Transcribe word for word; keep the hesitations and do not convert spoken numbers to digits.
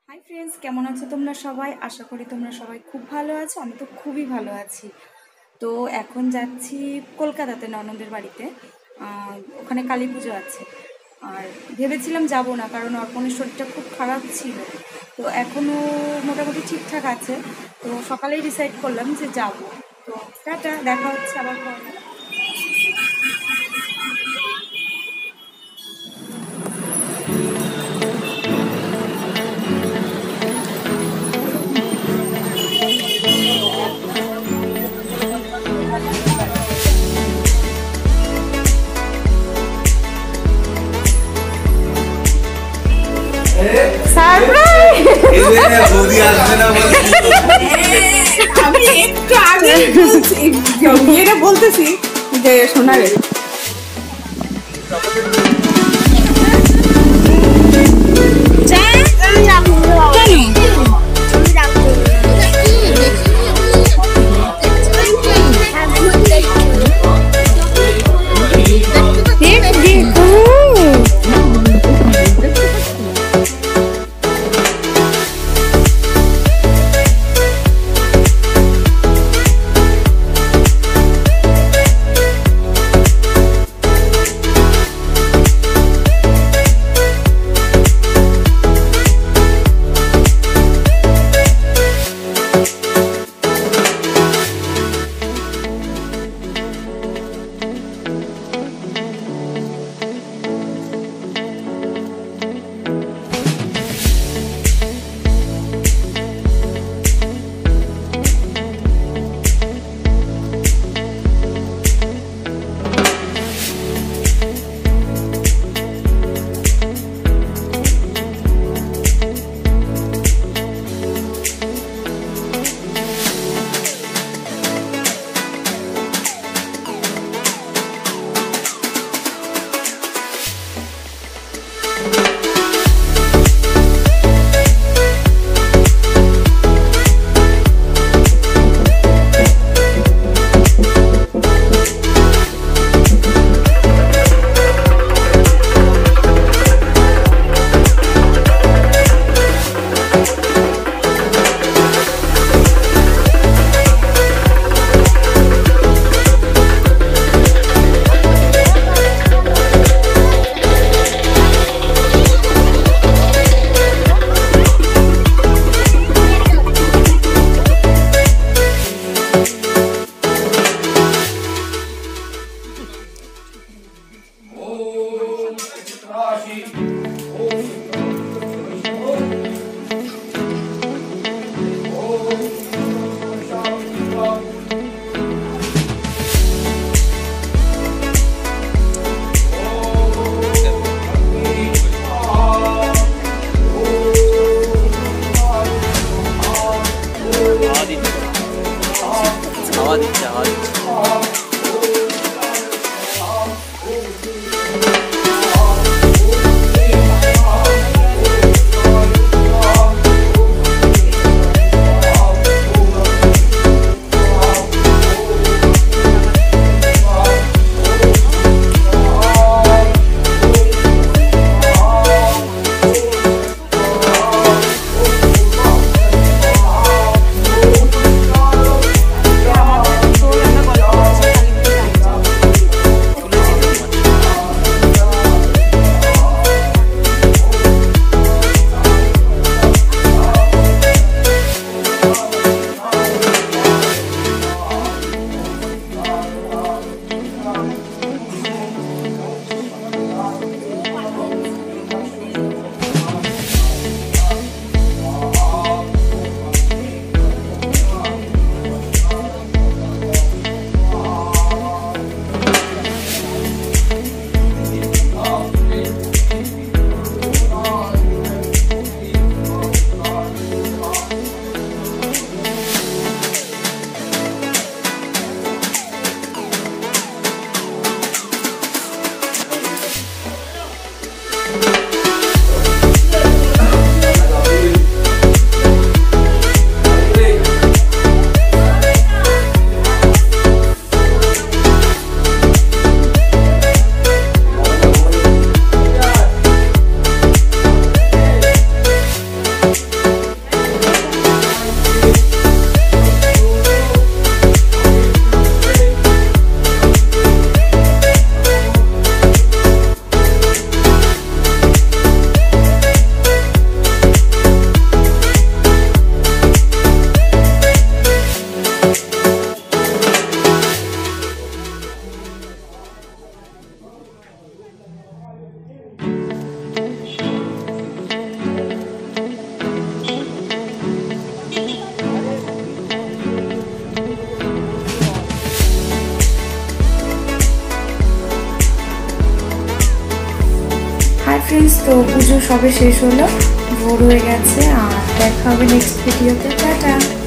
Hi friends केमन आछो तोमरा सबाई आशा करी तोमरा सबाई खूब भालो आछो आमी तो खूबই ভালো আছি। तो এখন যাচ্ছি কলকাতাতে ননদের বাড়িতে, ওখানে কালী পুজো আছে। আর ভেবেছিলাম যাব না, কারণ অর্পণের শরীরটা খুব খারাপ ছিল। তো এখনও মোটামুটি ঠিকঠাক আছে, তো সকালেই ডিসাইড করলাম যে যাব। তো টাটা, দেখা হচ্ছে আবার পরে। আমি একটু আগে এটা বলতেছি যে সোনারে ফ্রেন্ডস, তো পুজো সবে শেষ হলো, ভোর হয়ে গেছে, আর দেখা হবে নেক্সট ভিডিওতে। টাটা।